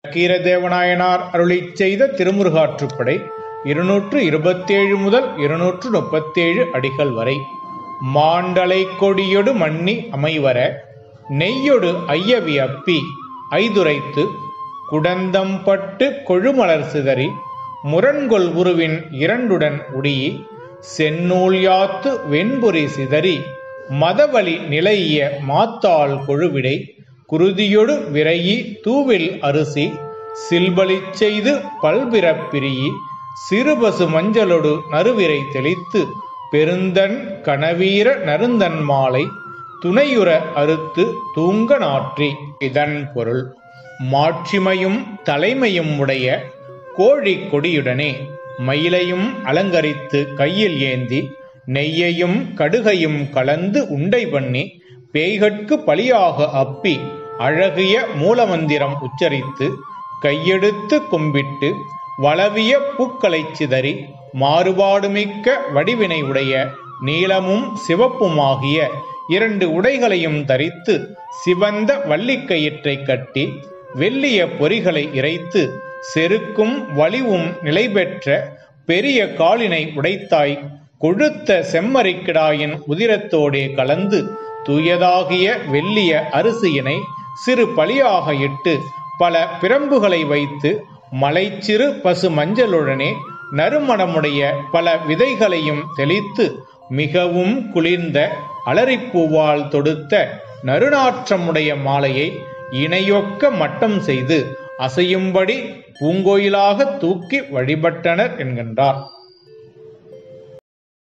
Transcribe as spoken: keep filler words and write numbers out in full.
கீரதேவநாயனார் அருளிச் செய்த திருமுருகாற்றுப்படை இருநூற்று இருபத்தேழு முதல் இருநூற்று முப்பத்தேழு அடிகள் வரை. மாண்டலை கொடியொடு மன்னி அமைவர நெய்யொடு ஐயவி அப்பி ஐதுரைத்து குடந்தம் பட்டு கொழுமலர் சிதறி முரண்கொள் உருவின் இரண்டுடன் உடியி செந்நூல் யாத்து வெண்பொறி சிதறி மதவழி நிலைய மாத்தாள் கொழுவிடை குருதியொடு விரையி தூவில் அரிசி சில்பலிச் செய்து பல்பிறப் பிரியி சிறுபசு மஞ்சளொடு நறுவிரை தெளித்து பெருந்தன் கணவீர நறுந்தன் மாலை துணையுற அறுத்து தூங்க நாற்றி. இதன் பொருள், மாட்சிமையும் தலைமையும் உடைய கோழி கொடியுடனே மயிலையும் அலங்கரித்து கையில் ஏந்தி நெய்யையும் கடுகையும் கலந்து உண்டை பண்ணி பேய்கட்கு பலியாக அப்பி அழகிய மூலமந்திரம் உச்சரித்து கையெடுத்து கும்பிட்டு வளவிய பூக்களைச் சிதறி மாறுபாடுமிக்க வடிவினை உடைய நீலமும் சிவப்புமாகிய இரண்டு உடைகளையும் தரித்து சிவந்த வள்ளிக்கயிற்றை கட்டி வெள்ளிய பொறிகளை இறைத்து செருக்கும் வலிவும் நிலை பெற்ற பெரிய காலினை உடைத்தாய் கொழுத்த செம்மறிக்கிடாயின் உதிரத்தோடே கலந்து தூயதாகிய வெள்ளிய அரிசியினை சிறு பலியாக இட்டு பல பிரம்புகளை வைத்து மலைச்சிறு பசு மஞ்சளுடனே நறுமணமுடைய பல விதைகளையும் தெளித்து மிகவும் குளிர்ந்த அலரிப்பூவால் தொடுத்த நறுநாற்றமுடைய மாலையை இணையொக்க மட்டம் செய்து அசையும்படி பூங்கோயிலாக தூக்கி வழிபட்டனர் என்கின்றார்.